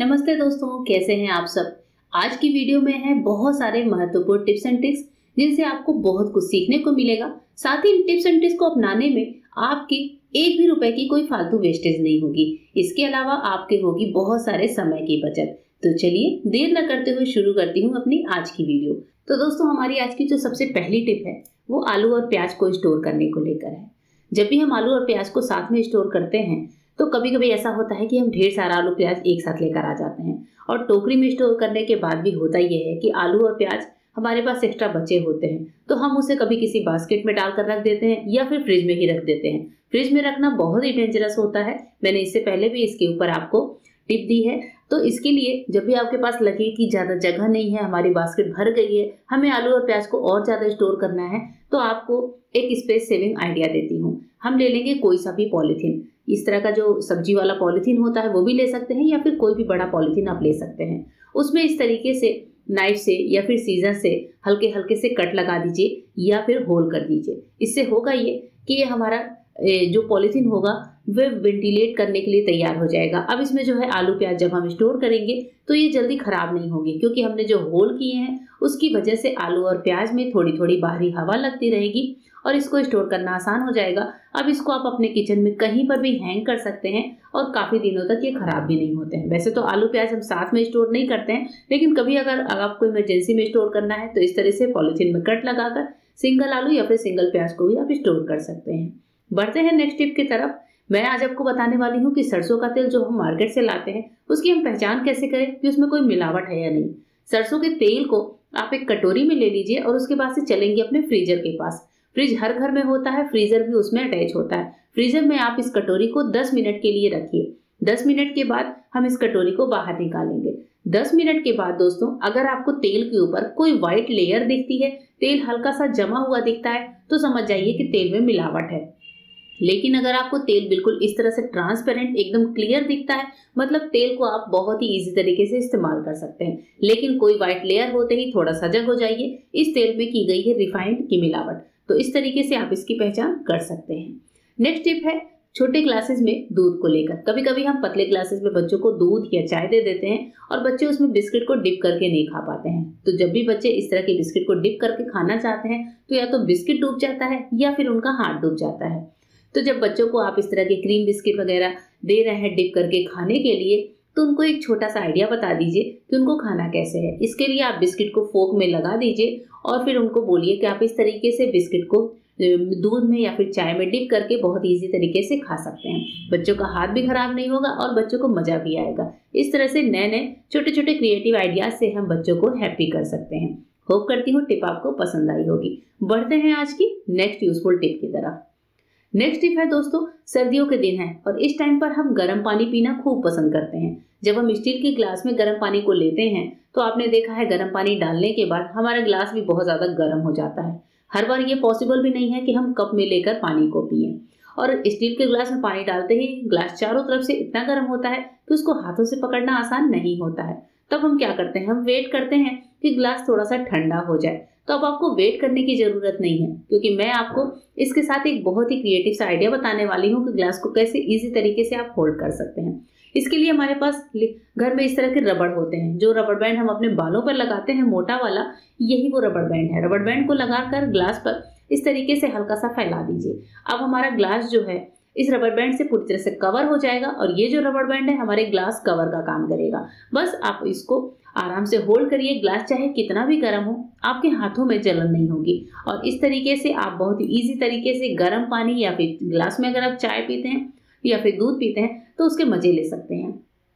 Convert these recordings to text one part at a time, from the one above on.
नमस्ते दोस्तों, कैसे हैं आप सब। आज की वीडियो में है बहुत सारे महत्वपूर्ण टिप्स एंड ट्रिक्स जिनसे आपको बहुत कुछ सीखने को मिलेगा। साथ ही इन टिप्स एंड ट्रिक्स को अपनाने में आपकी एक भी रुपए की कोई फालतू वेस्टेज नहीं होगी। इसके अलावा आपके होगी बहुत सारे समय की बचत। तो चलिए देर न करते हुए शुरू करती हूँ अपनी आज की वीडियो। तो दोस्तों, हमारी आज की जो सबसे पहली टिप है वो आलू और प्याज को स्टोर करने को लेकर है। जब भी हम आलू और प्याज को साथ में स्टोर करते हैं तो कभी कभी ऐसा होता है कि हम ढेर सारा आलू प्याज एक साथ लेकर आ जाते हैं, और टोकरी में स्टोर करने के बाद भी होता यह है कि आलू और प्याज हमारे पास एक्स्ट्रा बचे होते हैं तो हम उसे कभी किसी बास्केट में डालकर रख देते हैं या फिर फ्रिज में ही रख देते हैं। फ्रिज में रखना बहुत ही डेंजरस होता है। मैंने इससे पहले भी इसके ऊपर आपको टिप दी है। तो इसके लिए जब भी आपके पास लगे कि ज़्यादा जगह नहीं है, हमारी बास्केट भर गई है, हमें आलू और प्याज को और ज़्यादा स्टोर करना है, तो आपको एक स्पेस सेविंग आइडिया देती हूँ। हम ले लेंगे कोई सा भी पॉलीथीन। इस तरह का जो सब्जी वाला पॉलीथीन होता है वो भी ले सकते हैं, या फिर कोई भी बड़ा पॉलीथीन आप ले सकते हैं। उसमें इस तरीके से नाइफ से या फिर सीजर से हल्के हल्के से कट लगा दीजिए या फिर होल कर दीजिए। इससे होगा ये कि ये हमारा जो पॉलीथीन होगा वह वेंटिलेट करने के लिए तैयार हो जाएगा। अब इसमें जो है आलू प्याज जब हम स्टोर करेंगे तो ये जल्दी खराब नहीं होगी, क्योंकि हमने जो होल किए हैं उसकी वजह से आलू और प्याज में थोड़ी थोड़ी बाहरी हवा लगती रहेगी और इसको स्टोर करना आसान हो जाएगा। अब इसको आप अपने किचन में कहीं पर भी हैंग कर सकते हैं और काफ़ी दिनों तक ये खराब भी नहीं होते हैं। वैसे तो आलू प्याज हम साथ में स्टोर नहीं करते हैं, लेकिन कभी अगर आपको इमरजेंसी में स्टोर करना है तो इस तरह से पॉलीथीन में कट लगाकर सिंगल आलू या फिर सिंगल प्याज को भी आप स्टोर कर सकते हैं। बढ़ते हैं नेक्स्ट टिप की तरफ। मैं आज आपको बताने वाली हूँ कि सरसों का तेल जो हम मार्केट से लाते हैं उसकी हम पहचान कैसे करें कि उसमें कोई मिलावट है या नहीं। सरसों के तेल को आप एक कटोरी में ले लीजिए और उसके बाद से चलेंगे अपने फ्रीजर के पास। फ्रिज हर घर में होता है, फ्रीजर भी उसमें अटैच होता है। फ्रीजर में आप इस कटोरी को 10 मिनट के लिए रखिए। 10 मिनट के बाद हम इस कटोरी को बाहर निकालेंगे। 10 मिनट के बाद दोस्तों, अगर आपको तेल के ऊपर कोई व्हाइट लेयर दिखती है, तेल हल्का सा जमा हुआ दिखता है, तो समझ जाइए कि तेल में मिलावट है। लेकिन अगर आपको तेल बिल्कुल इस तरह से ट्रांसपेरेंट एकदम क्लियर दिखता है, मतलब तेल को आप बहुत ही इजी तरीके से इस्तेमाल कर सकते हैं। लेकिन कोई व्हाइट लेयर होते ही थोड़ा सजग हो जाइए, इस तेल में की गई है रिफाइंड की मिलावट। तो इस तरीके से आप इसकी पहचान कर सकते हैं। नेक्स्ट टिप है छोटे ग्लासेस में दूध को लेकर। कभी कभी हम पतले ग्लासेस में बच्चों को दूध या चाय दे देते हैं और बच्चे उसमें बिस्किट को डिप करके नहीं खा पाते हैं। तो जब भी बच्चे इस तरह के बिस्किट को डिप करके खाना चाहते हैं तो या तो बिस्किट डूब जाता है या फिर उनका हाथ डूब जाता है। तो जब बच्चों को आप इस तरह के क्रीम बिस्किट वगैरह दे रहे हैं डिप करके खाने के लिए, तो उनको एक छोटा सा आइडिया बता दीजिए कि उनको खाना कैसे है। इसके लिए आप बिस्किट को फोक में लगा दीजिए और फिर उनको बोलिए कि आप इस तरीके से बिस्किट को दूध में या फिर चाय में डिप करके बहुत इजी तरीके से खा सकते हैं। बच्चों का हाथ भी खराब नहीं होगा और बच्चों को मजा भी आएगा। इस तरह से नए नए छोटे छोटे क्रिएटिव आइडियाज से हम बच्चों को हैप्पी कर सकते हैं। होप करती हूँ टिप आपको पसंद आई होगी। बढ़ते हैं आज की नेक्स्ट यूजफुल टिप की तरफ। नेक्स्ट टिप है दोस्तों, सर्दियों के दिन है और इस टाइम पर हम गर्म पानी पीना खूब पसंद करते हैं। जब हम स्टील के ग्लास में गर्म पानी को लेते हैं तो आपने देखा है गर्म पानी डालने के बाद हमारा ग्लास भी बहुत ज़्यादा गर्म हो जाता है। हर बार ये पॉसिबल भी नहीं है कि हम कप में लेकर पानी को पिएं, और स्टील के ग्लास में पानी डालते ही ग्लास चारों तरफ से इतना गर्म होता है कि उसको हाथों से पकड़ना आसान नहीं होता है। तब हम क्या करते हैं, हम वेट करते हैं कि ग्लास थोड़ा सा ठंडा हो जाए। तो अब आपको वेट करने की ज़रूरत नहीं है, क्योंकि मैं आपको इसके साथ एक बहुत ही क्रिएटिव सा आइडिया बताने वाली हूँ कि ग्लास को कैसे इजी तरीके से आप होल्ड कर सकते हैं। इसके लिए हमारे पास घर में इस तरह के रबड़ होते हैं। जो रबड़ बैंड हम अपने बालों पर लगाते हैं, मोटा वाला, यही वो रबड़ बैंड है। रबड़ बैंड को लगाकर ग्लास पर इस तरीके से हल्का सा फैला दीजिए। अब हमारा ग्लास जो है इस रबड़ बैंड से पूरी तरह से कवर हो जाएगा और ये जो रबड़ बैंड है हमारे ग्लास कवर का काम करेगा। बस आप इसको आराम से होल्ड करिए। ग्लास चाहे कितना भी गर्म हो, आपके हाथों में जलन नहीं होगी। और इस तरीके से आप बहुत ही ईजी तरीके से गर्म पानी या फिर ग्लास में अगर आप चाय पीते हैं या फिर दूध पीते हैं तो उसके मजे ले सकते हैं।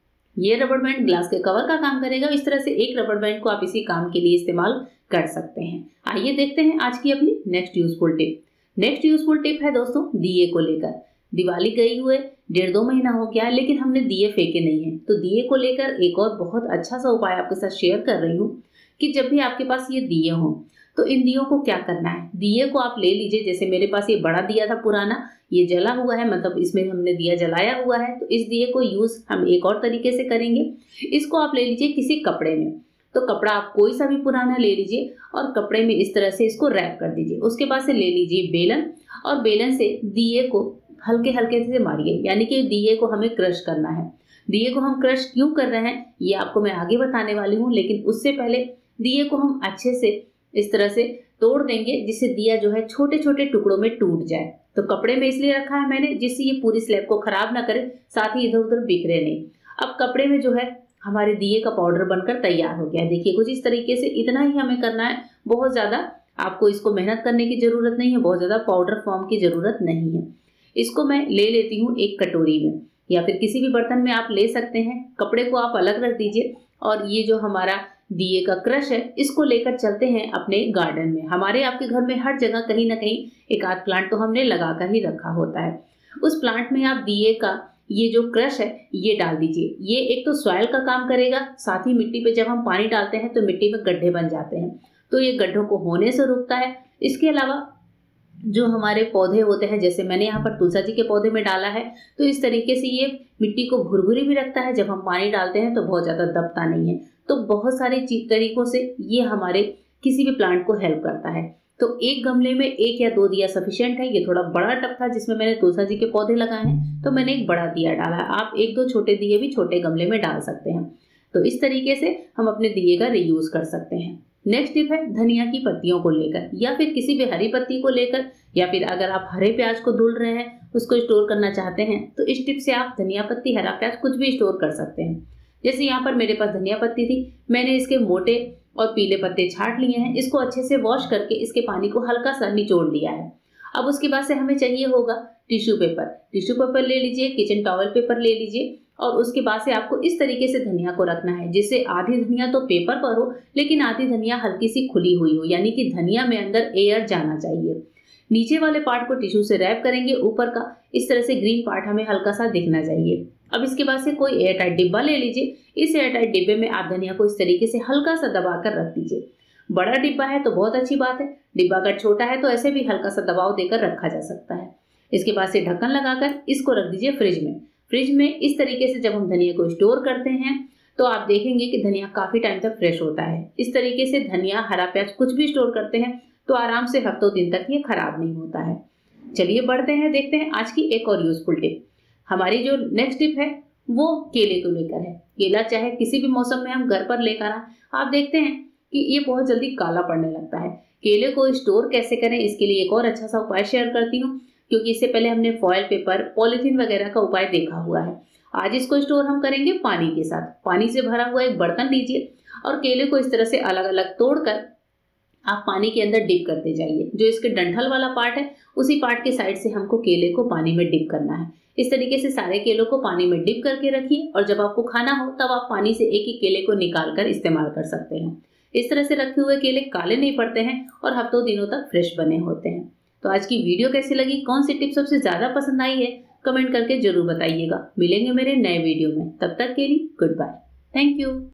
ये रबड़ बैंड ग्लास के कवर का काम करेगा। इस तरह से एक रबड़ बैंड को आप इसी काम के लिए इस्तेमाल कर सकते हैं। आइए देखते हैं आज की अपनी next useful tip. Next useful tip है दोस्तों दिए को लेकर। दिवाली गई हुए 1.5-2 महीना हो गया, लेकिन हमने दिए फेंके नहीं हैं। तो दिए को लेकर एक और बहुत अच्छा सा उपाय आपके साथ शेयर कर रही हूँ कि जब भी आपके पास ये दिए हों तो इन दियों को क्या करना है। दिए को आप ले लीजिए। जैसे मेरे पास ये बड़ा दिया था पुराना, ये जला हुआ है, मतलब इसमें हमने दिया जलाया हुआ है। तो इस दिए को यूज हम एक और तरीके से करेंगे। इसको आप ले लीजिए किसी कपड़े में। तो कपड़ा आप कोई सा भी पुराना ले लीजिए और कपड़े में इस तरह से इसको रैप कर दीजिए। उसके बाद से ले लीजिए बेलन और बेलन से दिए को हल्के हल्के से मारिए, यानी कि दिए को हमें क्रश करना है। दिए को हम क्रश क्यों कर रहे हैं ये आपको मैं आगे बताने वाली हूँ, लेकिन उससे पहले दिए को हम अच्छे से इस तरह से तोड़ देंगे जिससे दिया जो है छोटे छोटे टुकड़ों में टूट जाए। तो कपड़े में इसलिए रखा है मैंने जिससे ये पूरी स्लैब को खराब ना करे, साथ ही इधर उधर बिखरे नहीं। अब कपड़े में जो है हमारे दिए का पाउडर बनकर तैयार हो गया है। देखिए कुछ इस तरीके से, इतना ही हमें करना है, बहुत ज्यादा आपको इसको मेहनत करने की जरूरत नहीं है, बहुत ज्यादा पाउडर फॉर्म की जरूरत नहीं है। इसको मैं ले लेती हूँ एक कटोरी में या फिर किसी भी बर्तन में आप ले सकते हैं। कपड़े को आप अलग रख दीजिए और ये जो हमारा दिए का क्रश है इसको लेकर चलते हैं अपने गार्डन में। हमारे आपके घर में हर जगह कहीं ना कहीं एक आध प्लांट तो हमने लगा कर ही रखा होता है। उस प्लांट में आप दिए का ये जो क्रश है ये डाल दीजिए। ये एक तो सॉइल का काम करेगा, साथ ही मिट्टी पे जब हम पानी डालते हैं तो मिट्टी में गड्ढे बन जाते हैं, तो ये गड्ढों को होने से रोकता है। इसके अलावा जो हमारे पौधे होते हैं, जैसे मैंने यहाँ पर तुलसी जी के पौधे में डाला है, तो इस तरीके से ये मिट्टी को भुरभुरी भी रखता है। जब हम पानी डालते हैं तो बहुत ज़्यादा दबता नहीं है। तो बहुत सारे तरीकों से ये हमारे किसी भी प्लांट को हेल्प करता है। तो एक गमले में 1 या 2 दिया सफिशिएंट है। ये थोड़ा बड़ा टब था जिसमें मैंने तुलसी जी के पौधे लगाए हैं, तो मैंने एक बड़ा दिया डाला है। आप 1-2 छोटे दिए भी छोटे गमले में डाल सकते हैं। तो इस तरीके से हम अपने दिए का रीयूज कर सकते हैं। नेक्स्ट टिप है धनिया की पत्तियों को लेकर या फिर किसी भी हरी पत्ती को लेकर, या फिर अगर आप हरे प्याज को धुल रहे हैं उसको स्टोर करना चाहते हैं तो इस टिप से आप धनिया पत्ती, हरा प्याज कुछ भी स्टोर कर सकते हैं। जैसे यहाँ पर मेरे पास धनिया पत्ती थी, मैंने इसके मोटे और पीले पत्ते छांट लिए हैं। इसको अच्छे से वॉश करके इसके पानी को हल्का सा निचोड़ लिया है। अब उसके बाद से हमें चाहिए होगा टिश्यू पेपर। टिश्यू पेपर ले लीजिए, किचन टॉवल पेपर ले लीजिए और उसके बाद से आपको इस तरीके से धनिया को रखना है जिससे आधी धनिया तो पेपर पर हो लेकिन आधी धनिया हल्की सी खुली हुई हो, यानी कि धनिया में अंदर एयर जाना चाहिए। नीचे वाले पार्ट को टिश्यू से रैप करेंगे, ऊपर का इस तरह से ग्रीन पार्ट हमें हल्का सा दिखना चाहिए। अब इसके बाद से कोई एयर टाइट डिब्बा ले लीजिए। इस एयर टाइट डिब्बे में आप धनिया को इस तरीके से हल्का सा दबा कर रख दीजिए। बड़ा डिब्बा है तो बहुत अच्छी बात है, डिब्बा अगर छोटा है तो ऐसे भी हल्का सा दबाव देकर रखा जा सकता है। इसके बाद से ढक्कन लगाकर इसको रख दीजिए फ्रिज में। फ्रिज में इस तरीके से जब हम धनिया को स्टोर करते हैं तो आप देखेंगे कि धनिया काफी टाइम तक फ्रेश होता है। इस तरीके से धनिया, हरा प्याज कुछ भी स्टोर करते हैं तो आराम से हफ्तों दिन तक ये खराब नहीं होता है। चलिए बढ़ते हैं, देखते हैं आज की एक और यूजफुल टिप। हमारी जो नेक्स्ट टिप है वो केले को लेकर है। केला चाहे किसी भी मौसम में हम घर पर लेकर आए, आप देखते हैं कि ये बहुत जल्दी काला पड़ने लगता है। केले को स्टोर कैसे करें इसके लिए एक और अच्छा सा उपाय शेयर करती हूँ, क्योंकि इससे पहले हमने फॉयल पेपर, पॉलीथीन वगैरह का उपाय देखा हुआ है। आज इसको स्टोर हम करेंगे पानी के साथ। पानी से भरा हुआ एक बर्तन लीजिए और केले को इस तरह से अलग अलग तोड़कर आप पानी के अंदर डिप करते जाइए। जो इसके डंठल वाला पार्ट है उसी पार्ट के साइड से हमको केले को पानी में डिप करना है। इस तरीके से सारे केलों को पानी में डिप करके रखिए और जब आपको खाना हो तब आप पानी से एक एक केले को निकाल कर इस्तेमाल कर सकते हैं। इस तरह से रखे हुए केले काले नहीं पड़ते हैं और हफ्तों दिनों तक फ्रेश बने होते हैं। तो आज की वीडियो कैसी लगी, कौन सी टिप सबसे ज्यादा पसंद आई है, कमेंट करके जरूर बताइएगा। मिलेंगे मेरे नए वीडियो में, तब तक के लिए गुड बाय, थैंक यू।